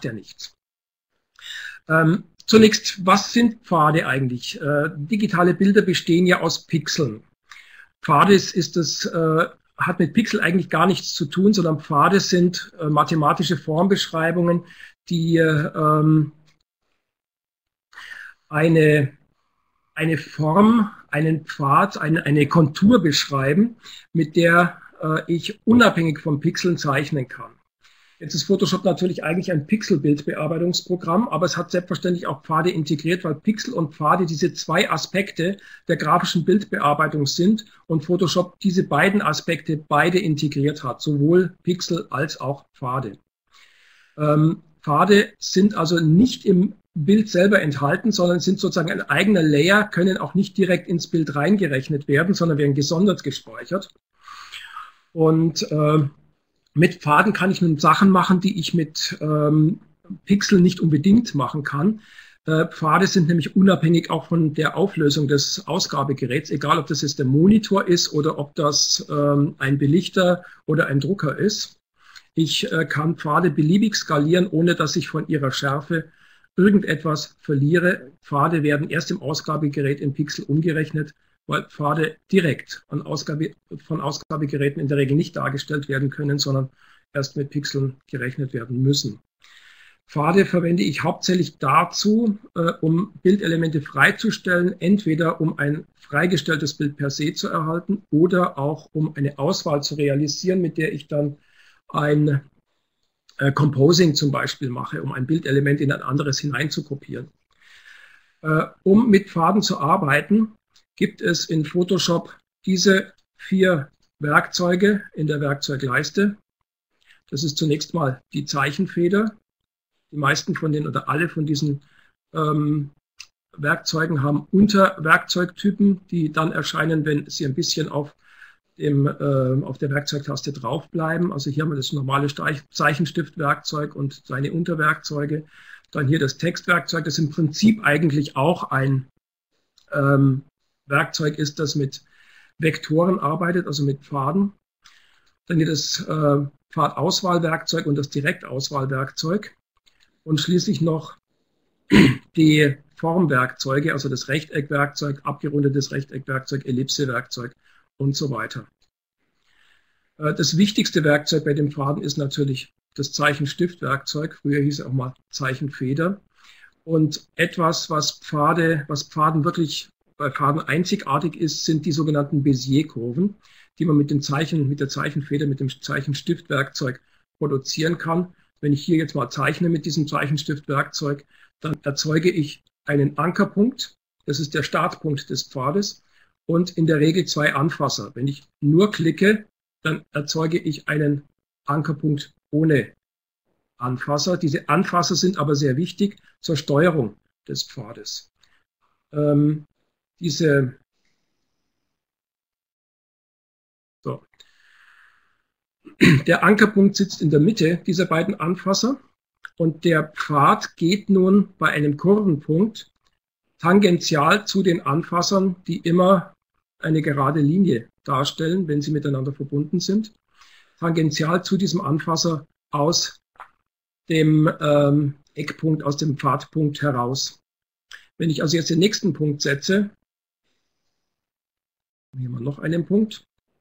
macht er nichts. Zunächst, was sind Pfade eigentlich? Digitale Bilder bestehen ja aus Pixeln. Pfade hat mit Pixel eigentlich gar nichts zu tun, sondern Pfade sind mathematische Formbeschreibungen, die eine Form, einen Pfad, eine Kontur beschreiben, mit der ich unabhängig von Pixeln zeichnen kann. Jetzt ist Photoshop natürlich eigentlich ein Pixelbildbearbeitungsprogramm, aber es hat selbstverständlich auch Pfade integriert, weil Pixel und Pfade diese zwei Aspekte der grafischen Bildbearbeitung sind und Photoshop diese beiden Aspekte beide integriert hat, sowohl Pixel als auch Pfade. Pfade sind also nicht im Bild selber enthalten, sondern sind sozusagen ein eigener Layer, können auch nicht direkt ins Bild reingerechnet werden, sondern werden gesondert gespeichert. Und mit Pfaden kann ich nun Sachen machen, die ich mit Pixeln nicht unbedingt machen kann. Pfade sind nämlich unabhängig auch von der Auflösung des Ausgabegeräts, egal ob das jetzt der Monitor ist oder ob das ein Belichter oder ein Drucker ist. Ich kann Pfade beliebig skalieren, ohne dass ich von ihrer Schärfe irgendetwas verliere. Pfade werden erst im Ausgabegerät in Pixel umgerechnet, weil Pfade direkt von Ausgabegeräten in der Regel nicht dargestellt werden können, sondern erst mit Pixeln gerechnet werden müssen. Pfade verwende ich hauptsächlich dazu, um Bildelemente freizustellen, entweder um ein freigestelltes Bild per se zu erhalten oder auch um eine Auswahl zu realisieren, mit der ich dann ein Composing zum Beispiel mache, um ein Bildelement in ein anderes hineinzukopieren. Um mit Pfaden zu arbeiten, gibt es in Photoshop diese 4 Werkzeuge in der Werkzeugleiste. Das ist zunächst mal die Zeichenfeder. Die meisten von denen oder alle von diesen Werkzeugen haben Unterwerkzeugtypen, die dann erscheinen, wenn sie ein bisschen auf der Werkzeugtaste draufbleiben. Also hier haben wir das normale Zeichenstiftwerkzeug und seine Unterwerkzeuge. Dann hier das Textwerkzeug, das im Prinzip eigentlich auch ein Werkzeug ist, das mit Vektoren arbeitet, also mit Pfaden. Dann hier das Pfadauswahlwerkzeug und das Direktauswahlwerkzeug. Und schließlich noch die Formwerkzeuge, also das Rechteckwerkzeug, abgerundetes Rechteckwerkzeug, Ellipsewerkzeug und so weiter. Das wichtigste Werkzeug bei den Pfaden ist natürlich das Zeichenstiftwerkzeug. Früher hieß es auch mal Zeichenfeder. Und etwas, was Pfaden wirklich bei Pfaden einzigartig ist, sind die sogenannten Bézier-Kurven, die man mit der Zeichenfeder, mit dem Zeichenstiftwerkzeug produzieren kann. Wenn ich hier jetzt mal zeichne mit diesem Zeichenstiftwerkzeug, dann erzeuge ich einen Ankerpunkt. Das ist der Startpunkt des Pfades und in der Regel 2 Anfasser. Wenn ich nur klicke, dann erzeuge ich einen Ankerpunkt ohne Anfasser. Diese Anfasser sind aber sehr wichtig zur Steuerung des Pfades. Der Ankerpunkt sitzt in der Mitte dieser beiden Anfasser und der Pfad geht nun bei einem Kurvenpunkt tangential zu den Anfassern, die immer eine gerade Linie darstellen, wenn sie miteinander verbunden sind, tangential zu diesem Anfasser aus dem Eckpunkt, aus dem Pfadpunkt heraus. Wenn ich also jetzt den nächsten Punkt setze, hier mal noch einen Punkt,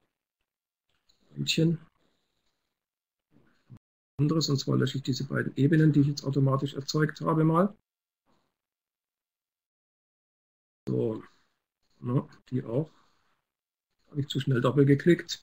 anderes, und zwar lösche ich diese beiden Ebenen, die ich jetzt automatisch erzeugt habe, mal. So, na, die auch. Habe ich zu schnell doppelt geklickt.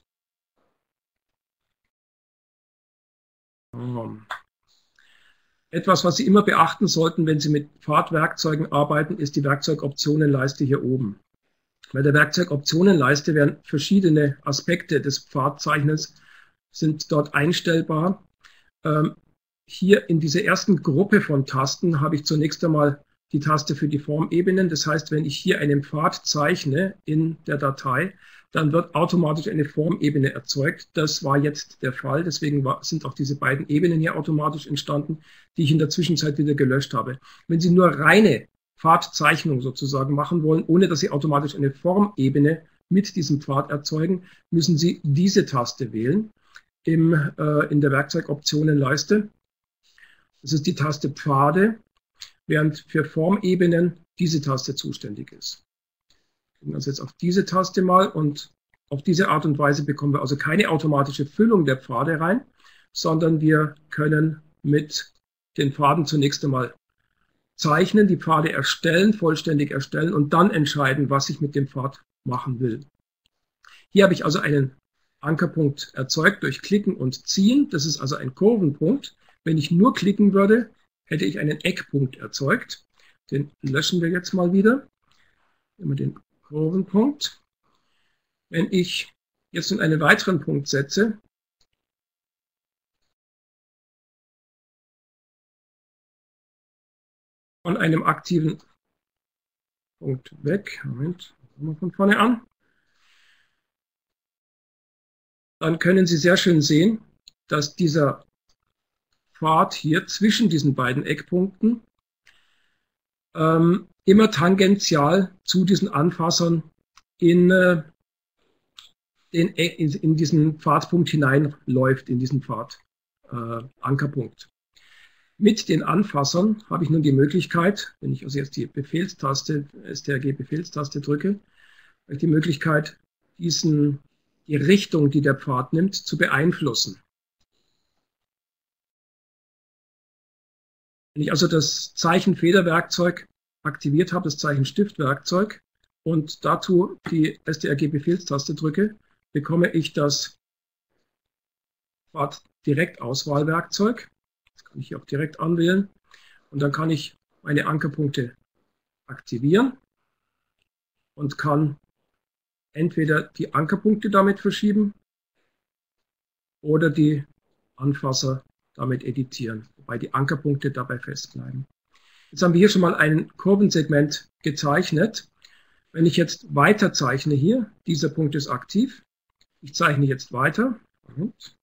Etwas, was Sie immer beachten sollten, wenn Sie mit Pfadwerkzeugen arbeiten, ist die Werkzeugoptionenleiste hier oben. Bei der Werkzeugoptionenleiste werden verschiedene Aspekte des Pfadzeichnens sind dort einstellbar. Hier in dieser ersten Gruppe von Tasten habe ich zunächst einmal die Taste für die Formebenen. Das heißt, wenn ich hier einen Pfad zeichne in der Datei, dann wird automatisch eine Formebene erzeugt. Das war jetzt der Fall. Deswegen sind auch diese beiden Ebenen hier automatisch entstanden, die ich in der Zwischenzeit wieder gelöscht habe. Wenn Sie nur reine Pfadzeichnung sozusagen machen wollen, ohne dass Sie automatisch eine Formebene mit diesem Pfad erzeugen, müssen Sie diese Taste wählen in der Werkzeugoptionenleiste. Das ist die Taste Pfade, während für Formebenen diese Taste zuständig ist. Wir klicken also jetzt auf diese Taste mal und auf diese Art und Weise bekommen wir also keine automatische Füllung der Pfade rein, sondern wir können mit den Pfaden zunächst einmal zeichnen, die Pfade erstellen, vollständig erstellen und dann entscheiden, was ich mit dem Pfad machen will. Hier habe ich also einen Ankerpunkt erzeugt durch Klicken und Ziehen. Das ist also ein Kurvenpunkt. Wenn ich nur klicken würde, hätte ich einen Eckpunkt erzeugt. Den löschen wir jetzt mal wieder. Nehmen wir den Kurvenpunkt. Wenn ich jetzt in einen weiteren Punkt setze, von einem aktiven Punkt weg, Moment, fangen wir von vorne an, dann können Sie sehr schön sehen, dass dieser Pfad hier zwischen diesen beiden Eckpunkten immer tangential zu diesen Anfassern in diesen Pfadpunkt hineinläuft, in diesen Ankerpunkt. Mit den Anfassern habe ich nun die Möglichkeit, wenn ich also jetzt die Befehlstaste, strg-Befehlstaste drücke, habe ich die Möglichkeit, die Richtung, die der Pfad nimmt, zu beeinflussen. Wenn ich also das Zeichenfederwerkzeug aktiviert habe, das Zeichenstiftwerkzeug, und dazu die strg-Befehlstaste drücke, bekomme ich das Pfad-Direktauswahlwerkzeug. Das kann ich hier auch direkt anwählen. Und dann kann ich meine Ankerpunkte aktivieren und kann entweder die Ankerpunkte damit verschieben oder die Anfasser damit editieren, wobei die Ankerpunkte dabei festbleiben. Jetzt haben wir hier schon mal ein Kurvensegment gezeichnet. Wenn ich jetzt weiter zeichne hier, dieser Punkt ist aktiv. Ich zeichne jetzt weiter. Und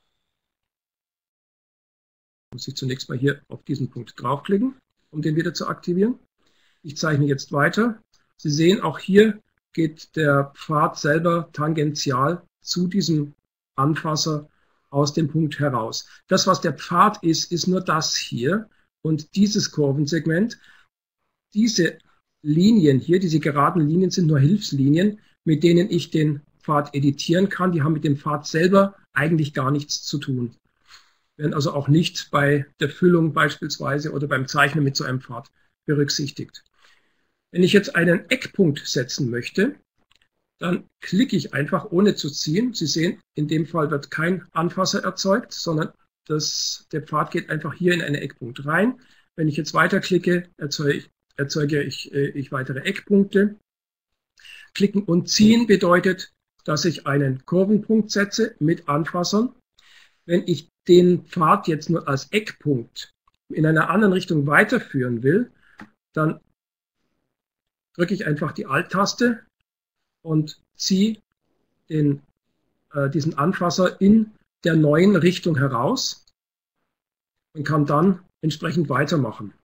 muss ich zunächst mal hier auf diesen Punkt draufklicken, um den wieder zu aktivieren. Ich zeichne jetzt weiter. Sie sehen, auch hier geht der Pfad selber tangential zu diesem Anfasser aus dem Punkt heraus. Das, was der Pfad ist, ist nur das hier. Und dieses Kurvensegment, diese Linien hier, diese geraden Linien sind nur Hilfslinien, mit denen ich den Pfad editieren kann. Die haben mit dem Pfad selber eigentlich gar nichts zu tun. Werden also auch nicht bei der Füllung beispielsweise oder beim Zeichnen mit so einem Pfad berücksichtigt. Wenn ich jetzt einen Eckpunkt setzen möchte, dann klicke ich einfach ohne zu ziehen. Sie sehen, in dem Fall wird kein Anfasser erzeugt, sondern der Pfad geht einfach hier in einen Eckpunkt rein. Wenn ich jetzt weiterklicke, erzeuge ich weitere Eckpunkte. Klicken und ziehen bedeutet, dass ich einen Kurvenpunkt setze mit Anfassern. Wenn ich den Pfad jetzt nur als Eckpunkt in einer anderen Richtung weiterführen will, dann drücke ich einfach die Alt-Taste und ziehe diesen Anfasser in der neuen Richtung heraus und kann dann entsprechend weitermachen.